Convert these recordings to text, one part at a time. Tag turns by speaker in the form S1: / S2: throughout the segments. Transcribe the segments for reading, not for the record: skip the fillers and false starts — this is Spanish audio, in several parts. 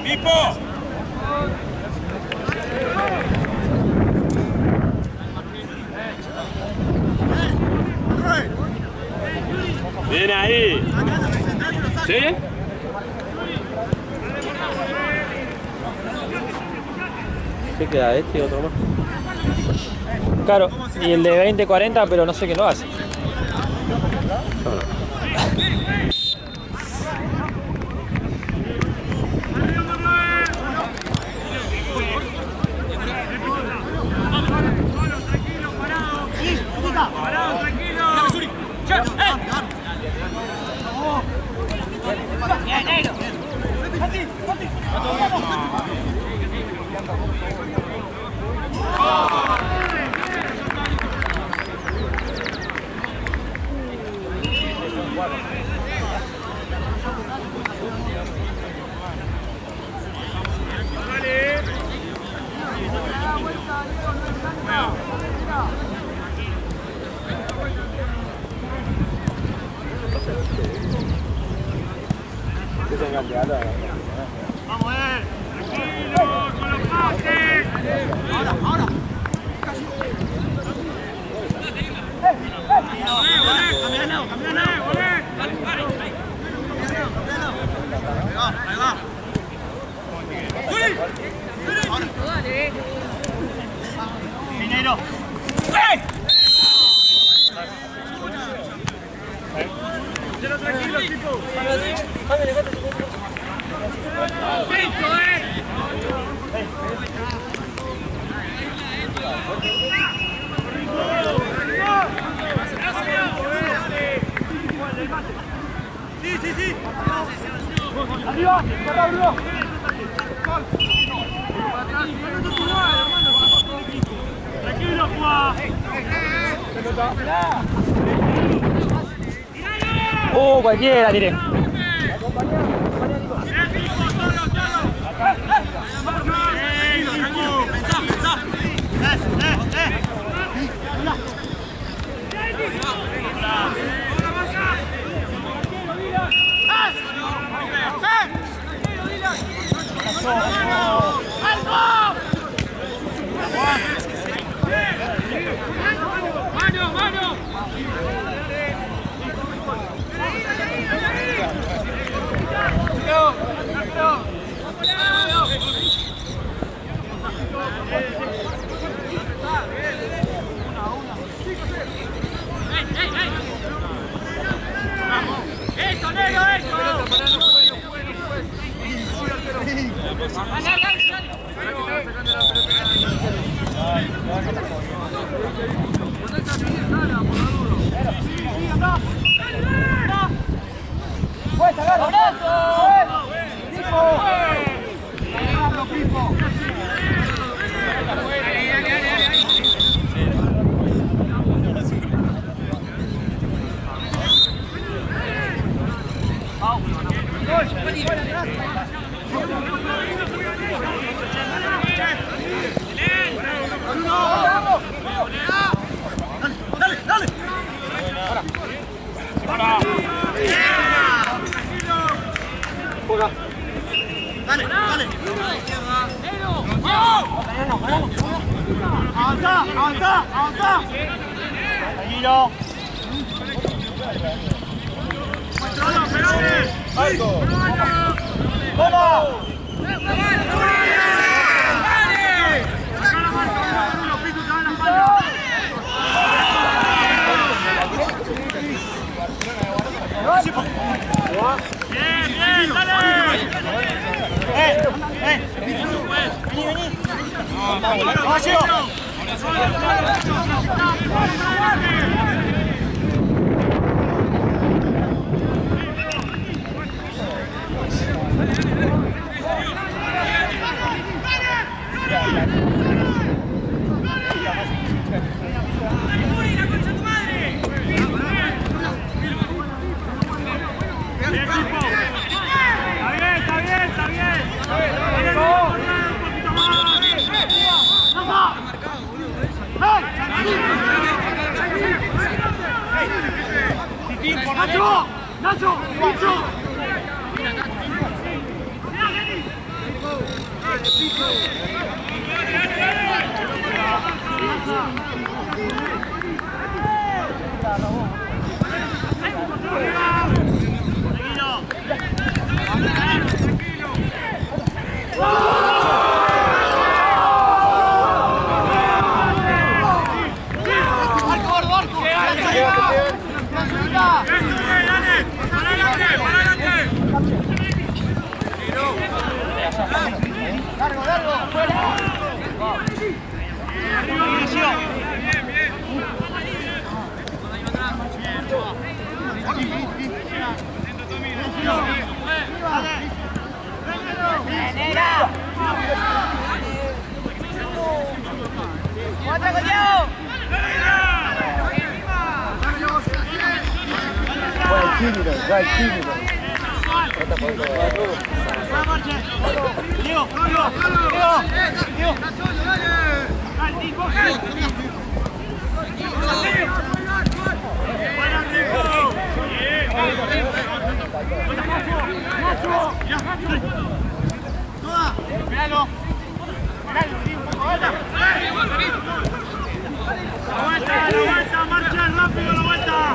S1: Bien ahí. ¿Sí?
S2: ¿Qué queda este y otro más?
S3: Claro, y el de 20-40, pero no sé qué lo hace.
S2: No, no.
S4: Vamos a ver, tranquilo, con los pases. Ahora. Ahí va. Minero. Tranquilo, chicos. Sí. Arriba, arriba. Tranquilo, Juan.
S3: Cualquiera tiré.
S4: Avanza. Tranquilo. Bien, dale. Nacho, ¡La vuelta! ¡Marcha rápido la vuelta!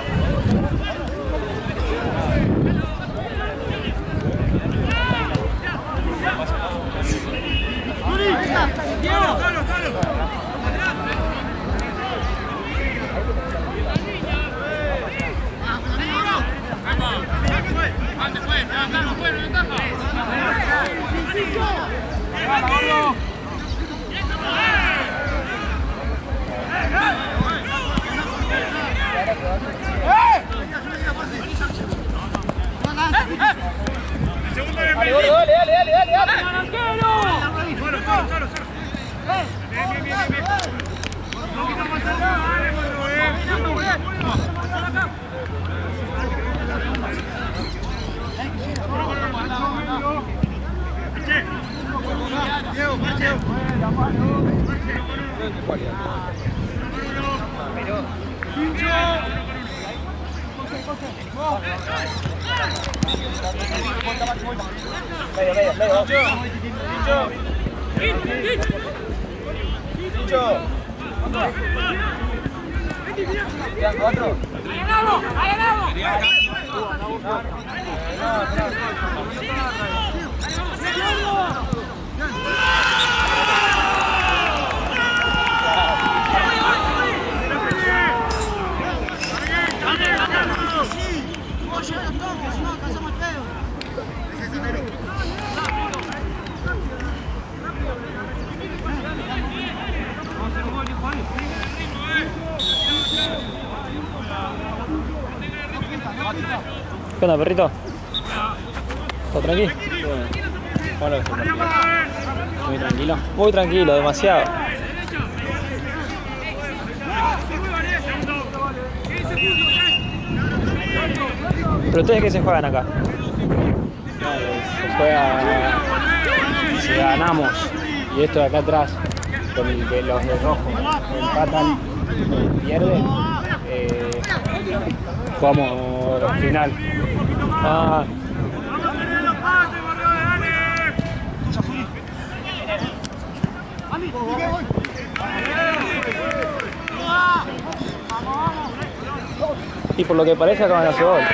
S3: ¿Qué onda, perrito? ¿Todo tranquilo?
S2: Muy tranquilo.
S3: Muy tranquilo, demasiado. ¿Pero ustedes qué se juegan acá?
S2: Se juega si ganamos y esto de acá atrás con el de los de rojo empatan y pierden, jugamos la final.
S3: Ah, y por lo que parece acaban de hacer gol.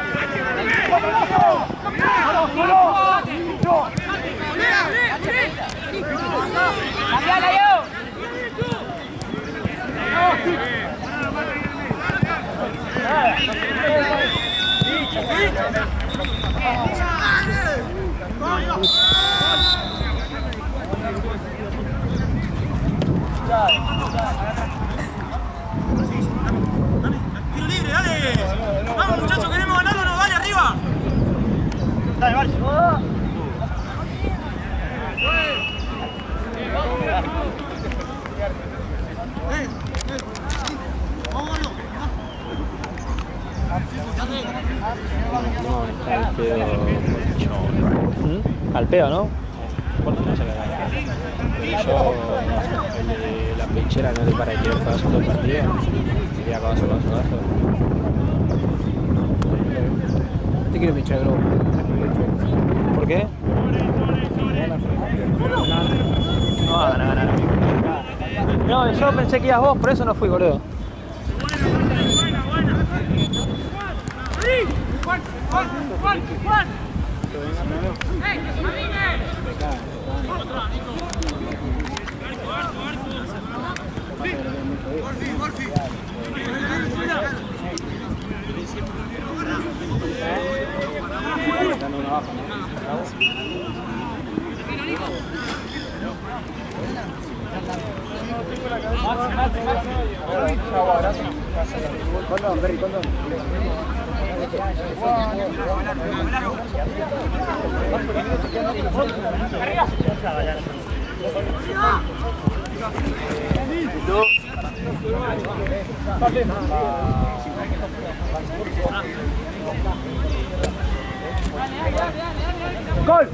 S4: ¡Tiro libre, dale! ¡Vamos, muchachos, queremos ganar o no! ¡Dale, arriba! ¡Dale, vale!
S2: No, está el pedo.
S3: Al pedo, ¿no?
S2: Yo, el de la pechera no le para que quiere jugar solo el partido. Quería acabar solo. Te quiero pinchar el globo.
S3: ¿Por qué? No van a ganar. No, yo pensé que ibas vos, por eso no fui, boludo.
S4: ¡Arriba!
S3: ¡Gol!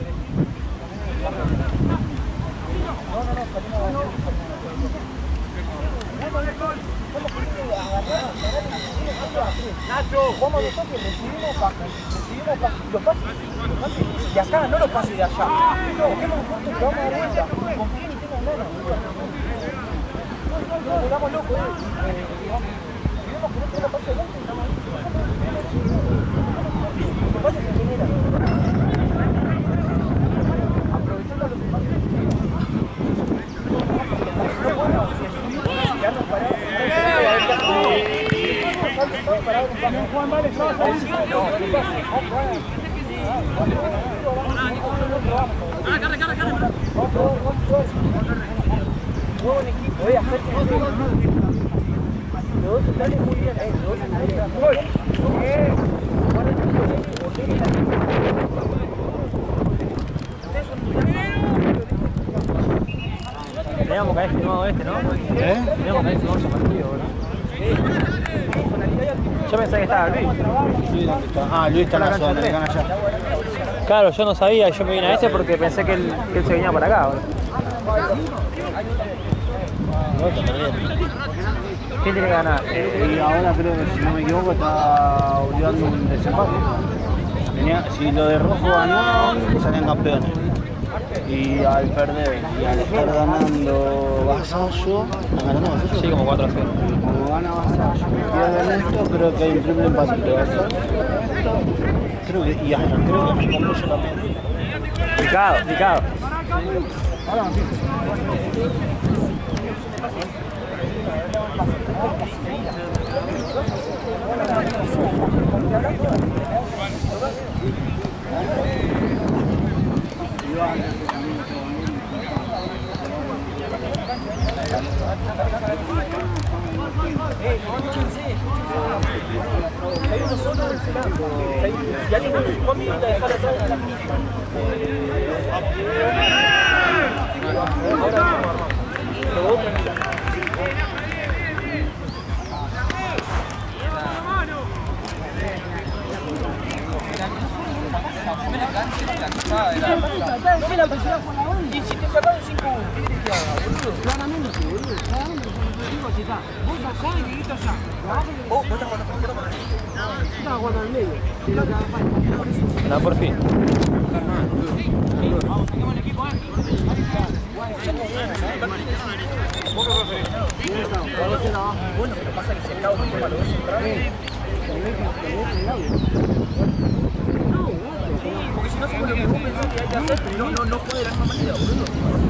S4: Nacho, jugamos los toques, recibimos los pases de acá, no los pases de allá. No, busquemos un punto que vamos a dar vuelta. Confíen y tengan ganas. No, estamos locos, si vemos que no tenemos pases de vuelta, estamos los pases se generan. Aprovechando los espacios. No podemos quedarnos parados. Juan, vale, buen equipo, hacer los dos están muy bien,
S3: Teníamos que haber firmado este, ¿no? Teníamos que haber firmado ese partido, ¿verdad? Yo pensé que estaba Luis.
S2: Luis está en la Sudamericana allá.
S3: Claro, yo no sabía, yo me vine a ese porque pensé que él se venía para acá, ¿verdad? ¿Quién tiene que ganar?
S2: Y ahora creo que, si no me equivoco, está obligando un desempate. Si lo de rojo ganó, salen campeones. Y al perder, y al estar ganando Vasallo, ¿han ganado Vasallo?
S3: Sí, como 4-0.
S2: Como gana Vasallo, pierden esto, creo que hay un triple empate entre Vasallo. Creo que, y hasta creo que con Pollo también.
S3: Picado.
S4: Hay uno solo del Celando. Si alguien me dijo a mí, la dejar atrás de la pista. No me la presión con la banda. Y si te sacaron 5, ¿qué querés que haga, boludo? Claramente, boludo. Claramente. Vos acá y Dieguito allá. ¿Vos estás jugando por izquierda? Yo estaba jugando al medio. Y lo que haga falta.
S3: No, por fin.
S4: Vamos, saquemos el equipo, Bueno, pero pasa que si el cabo me toma los dos centrales. Porque si no se lo que vos pensás que hay que hacer, no puede de la misma manera, boludo.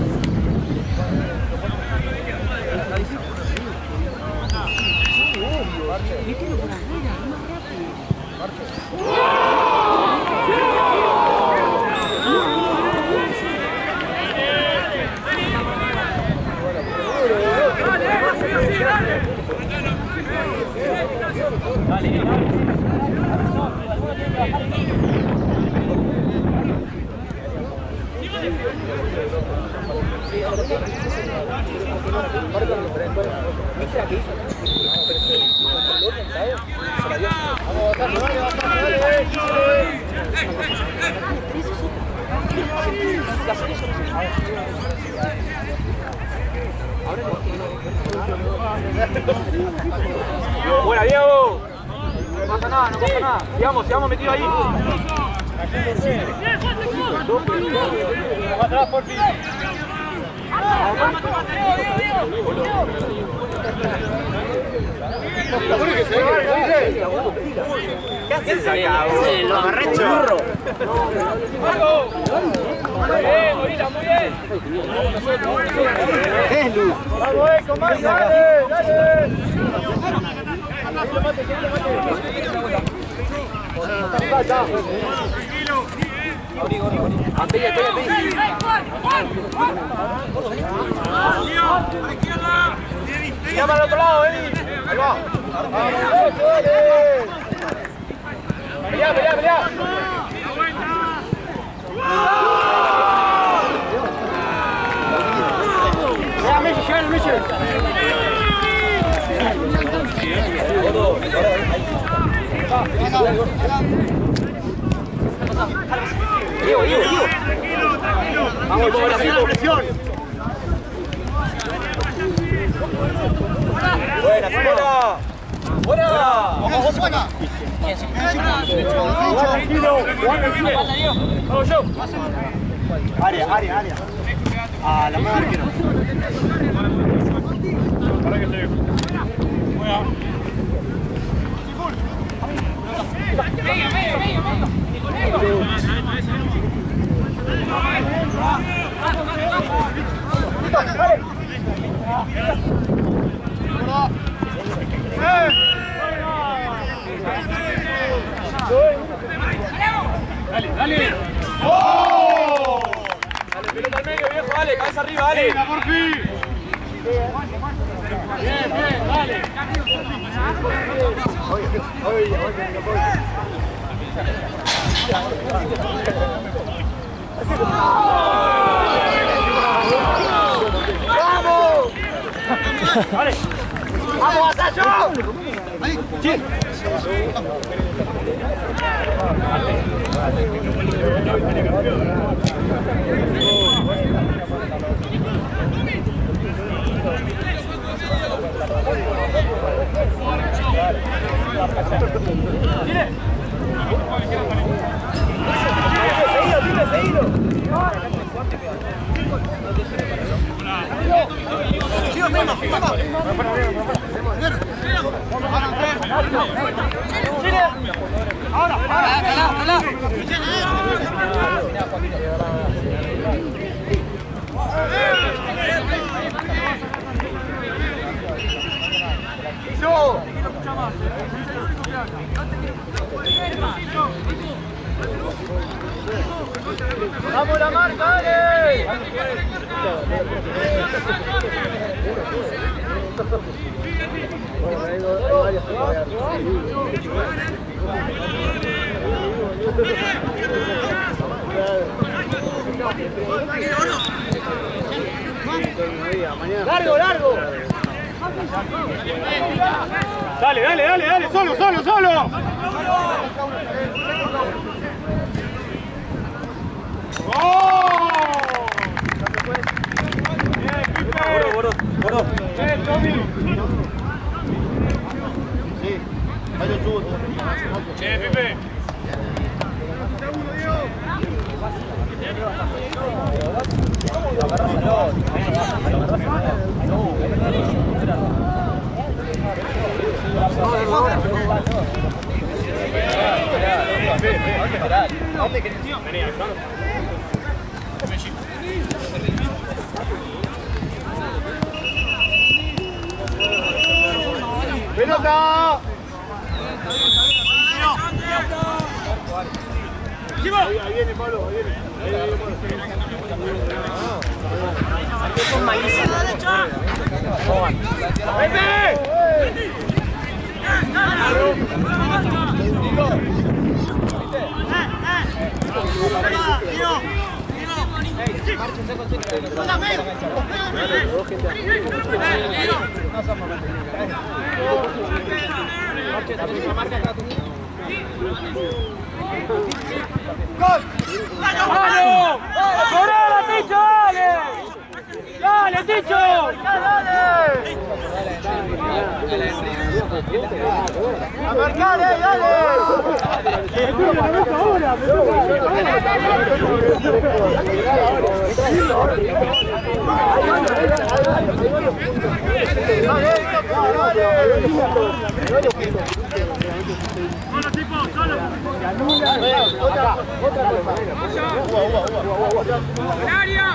S4: Mételo por afuera, es más rápido. Buena, Diego. No pasa nada. Sigamos metidos ahí. Atrás, por fin. ¿Qué haces acá? Lo agarrecho. Muy bien, Gorila, muy bien.
S2: Es Luz.
S4: Vamos, con más, dale. Tira para el otro lado, Ahí va. Pelea. Messi.
S3: Vamos, presión. Buena, buena. Buena. Vamos yo. Área. A la mano arquero.
S1: Para que se Dale. ¡Oh! Dale, pelota al medio, viejo, dale, cabeza arriba, dale. Venga, por fin. Bien, dale.
S3: ¡Vamos! ¡Vale! ¡Vamos, Vasallo! ¡Sí! Seguilo. Ahora. ¡Vamos la marca, dale! ¡Largo! Dale, solo. Boró. Sí, vaya subo.
S1: Che, Pipe.
S3: ¡Pelota! Ahí viene Pablo, ahí viene. Son malísimos. ¡Vete! ¡Gol! ¡Vamos! ¡Correla, Ticho! ¡Dale, Ticho! ¡Dale! ¡A marcar, dale!
S1: Solo, tipo, solo.
S3: Otra cosa.
S1: ¡En área!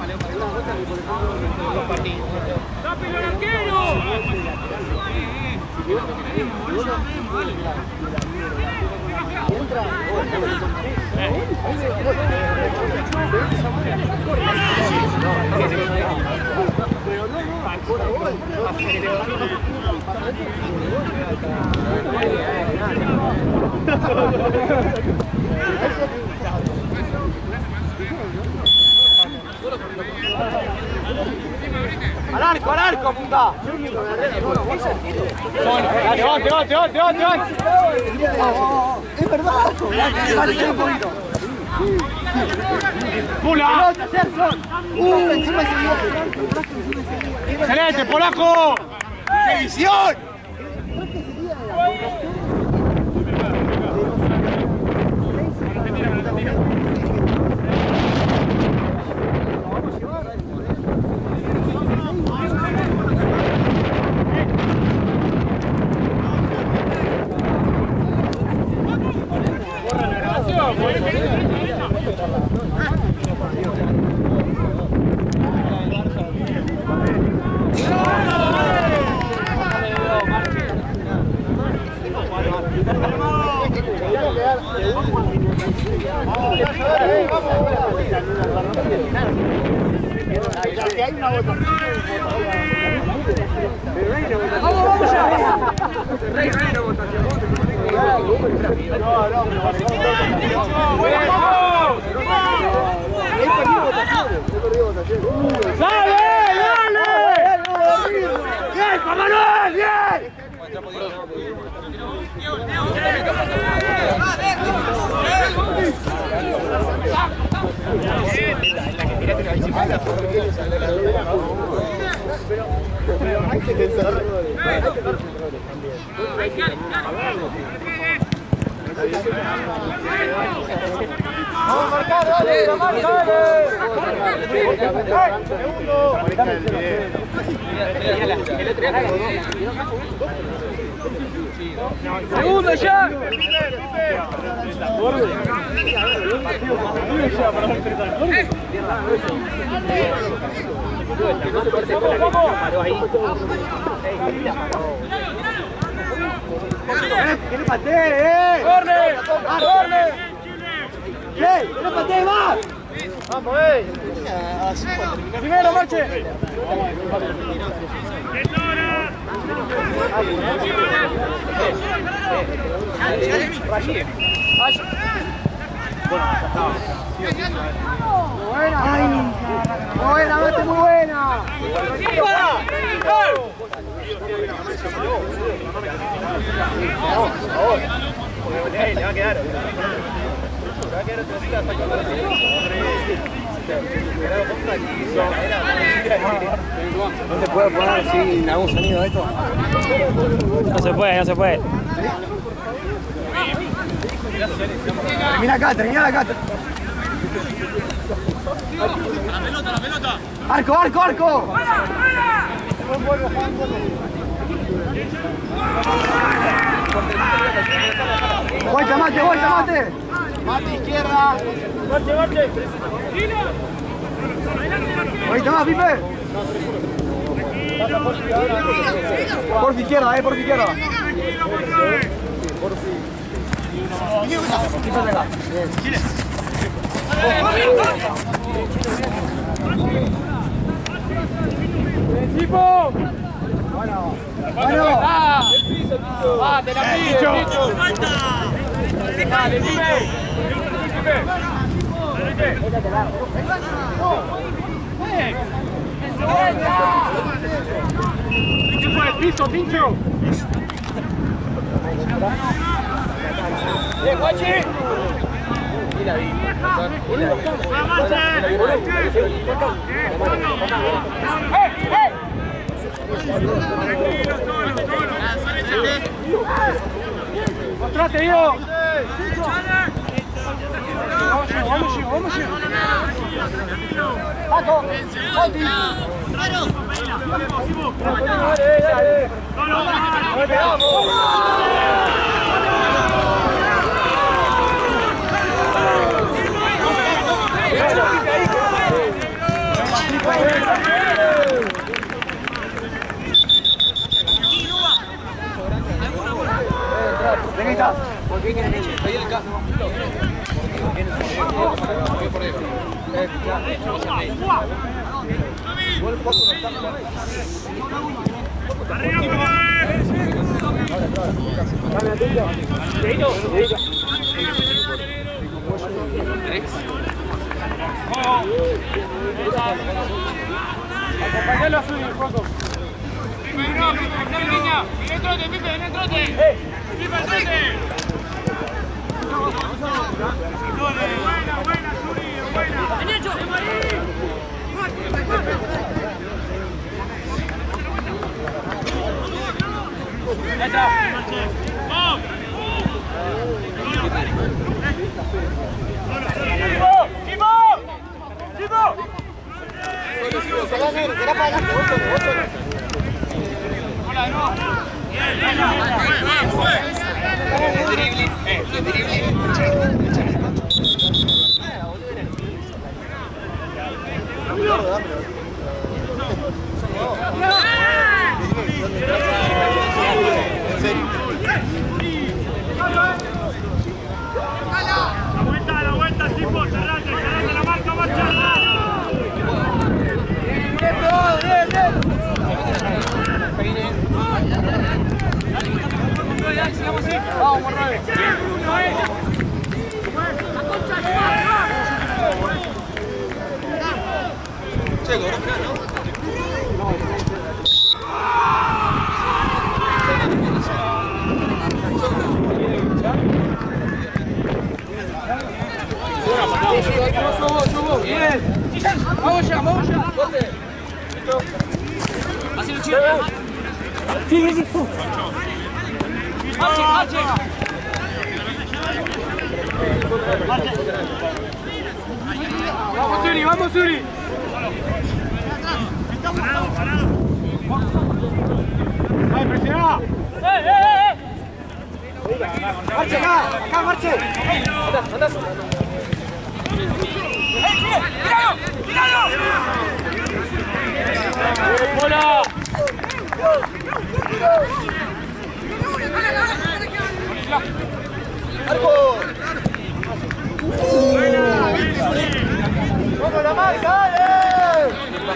S1: ¡Rápido el arquero!
S3: Al arco, punta. Levante. Es verdad.
S1: ¡Pula! ¡Excelente, polaco! ¡Qué visión!
S4: ¡Vamos ya!
S1: ¡Vamos a marcar, dale! ¡Segundo ya!
S4: ¡Que le patee,
S1: ¡Corre! ¡Corre!
S4: ¡Que le patee más!
S1: ¡Vamos, ¡Primero, marche!
S4: ¡Buena, mete muy buena!
S1: Le va a quedar.
S3: ¿No se puede poner sin algún sonido de esto? No se puede, no se puede.
S4: Termina acá.
S1: La pelota.
S4: ¡Arco! ¡Vuelta, mate! Mate, izquierda.
S1: Marche.
S4: Vuelta más, Pipe. Por izquierda.
S1: ¡Equipo!
S4: Bueno.
S1: ¡Ah! ¡Te la pide, Picho! ¡Dale, Pipe! ¿Qué fue el piso, Pincho? ¡Bien, Guachi! ¡Mostrate, Diego! Vamos.
S4: Paco.
S2: Venga,
S1: ¿Por qué quieren leche? Ahí en el caso. Acompañalo a subir, Juanco. Pipe, no, niña. Viene el trote, Pipe, viene el trote. Pipe, el trote. Buena, Suri.
S5: La vuelta, tipo, cerrate la marca, marcha.
S1: Vamos, Morroy. Che, cobró final, ¿no? Vamos ya, vamos ya. Así lo chido. Sí. Marche. Vamos, Uri. Parado. ¡Ay, presiona! ¡Marche acá, marche! ¡Andás! ¡Tíralo! ¡Bola! ¡Marco! ¡Vamos la marca, dale!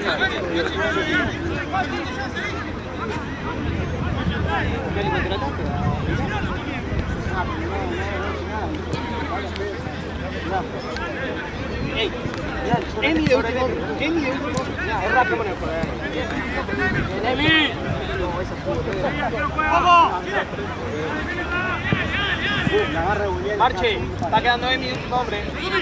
S1: Emi de último. Es rápido con el juego. Emi. ¡Vamos! La agarra muy bien. Marche. Está quedando Emi de último hombre.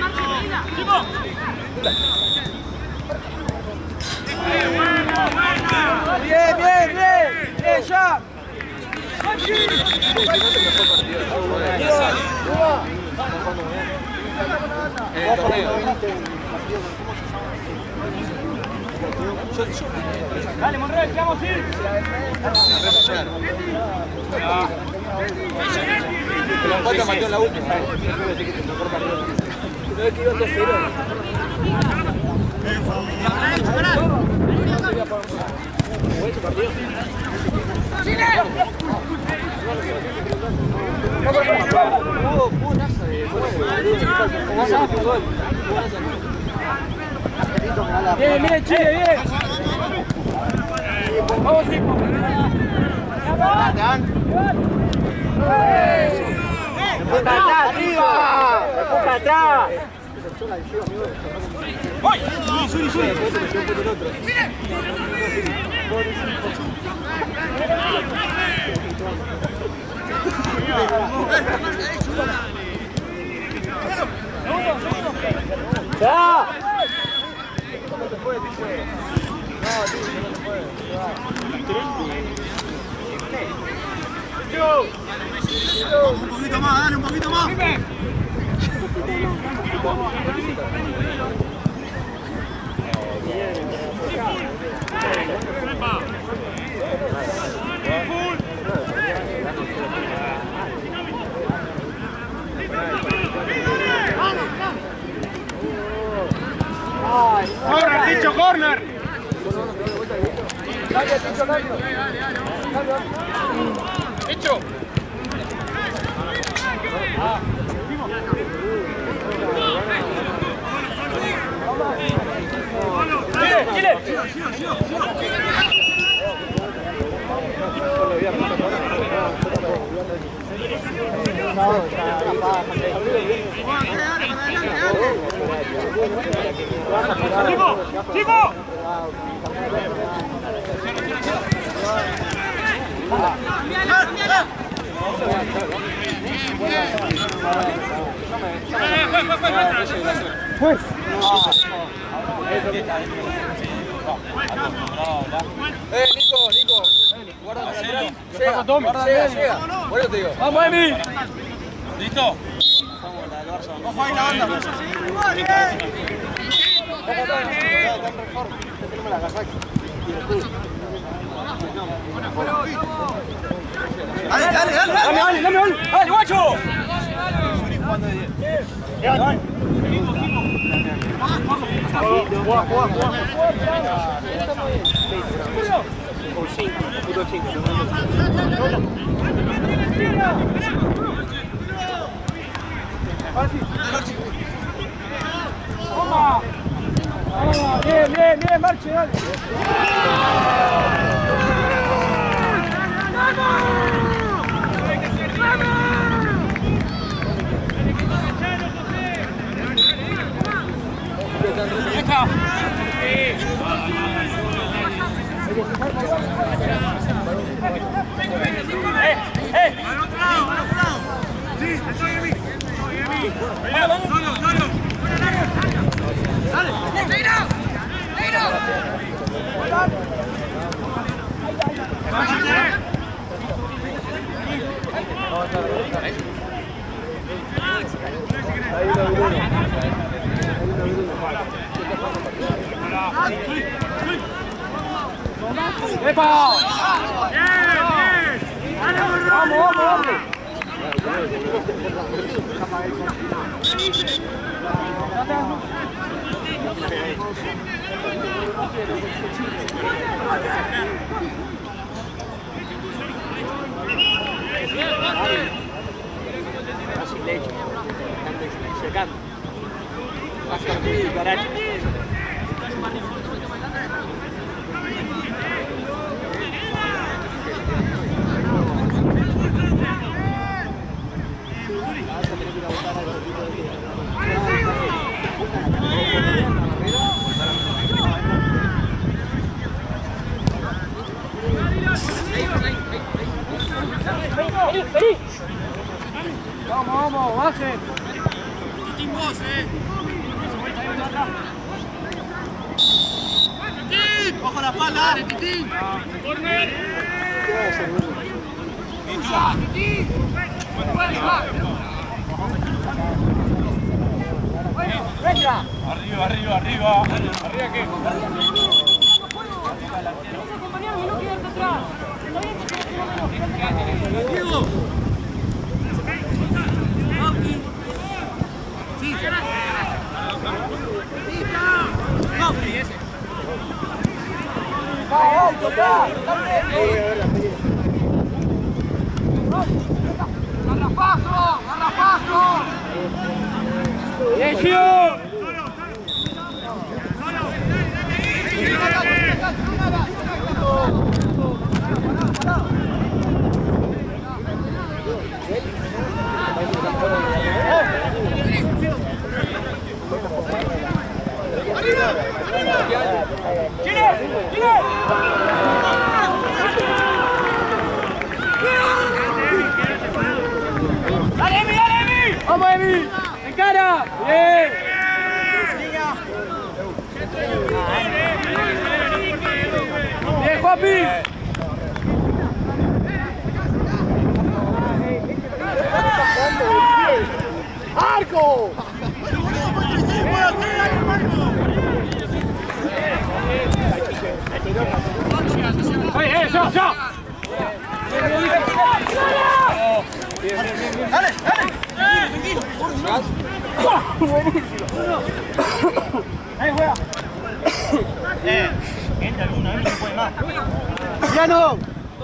S1: Bien, ya. Dale, Monroy, que vamos a ir.
S6: El empate mató en la última.
S1: No es que iban 2-0. Bien, Chile, bien. Vamos, hijo. ¡Empuja atrás, arriba! ¡Empuja atrás! ¡Suri! ¡Ya!
S6: Un poquito más, dale, un poquito más.
S1: ¡Corner, Ticho, corner!
S4: Cambia, Ticho, cambia.
S1: ¡Ticho! ¡Chile! ¡Chico!
S4: Pues.
S6: Nico. Guarda para atrás. Llega. Por eso te digo.
S1: ¡Vamos, Emi!
S6: ¿Listo? Ojo ahí la banda.
S1: ¡Dale, guacho! Bien, marche, dale. ¡Epa! ¡Vamos! Vamos, baje.
S6: Titín vos, Titín, ojo la espalda, dale, Titín. Titín.
S4: ¡Venga!
S1: Arriba. ¿Arriba qué?
S4: Acompañame, no quedarte atrás. Está bien que te
S6: Diego.
S4: ¡Garrafazo!
S1: ¡Bien, Gio!
S4: ¡Dale, Emi! ¡Vamos, Emi! ¡Encara! ¡Bien! ¡Bien, Juanpi! ¡Arco! ¡Oye, ya!
S6: Dale.
S4: ¡Ahí juega!
S6: Entra alguna vez, no puede más.
S4: ¡Ya no!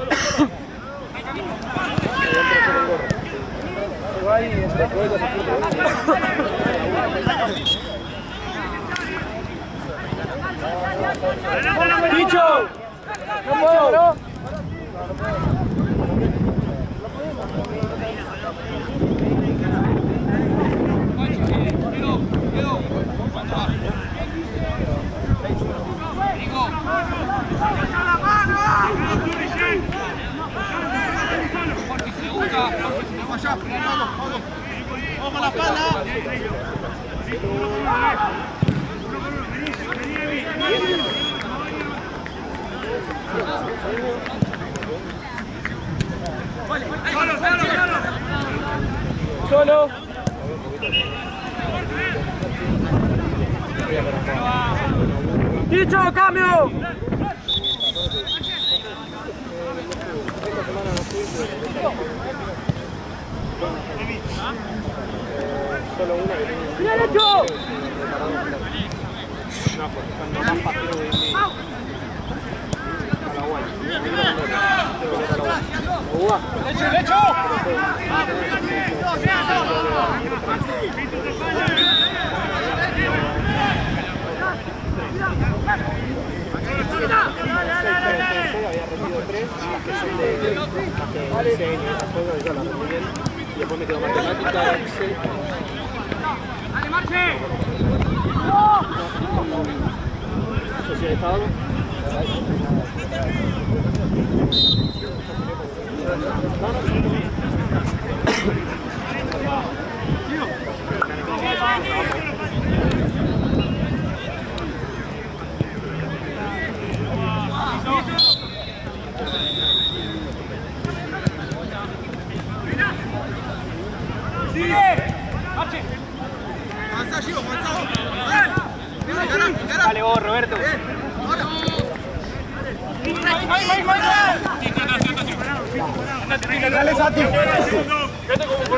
S4: ¡Picho! ¡No puedo, no!
S6: Ojo la espalda.
S4: Solo. ¡Dicho, cambio!
S1: Solo una que
S4: ¡Mira el hecho!
S1: no, pues cuando más partido de Paraguay. Había repetido 3, que son de diseño, juego, yo la rendí bien. Y después me quedo matemática, Excel.
S5: ¡Dale, Marche!
S1: Sociedad de Estado.
S3: Dale vos, Roberto.
S1: Dale, Santi.